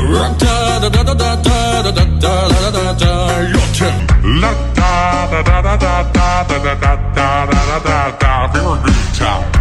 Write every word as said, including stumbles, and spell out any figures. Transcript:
da da da da da da da da da da. Your turn. La da da da da da da da da da da da da. Very good time.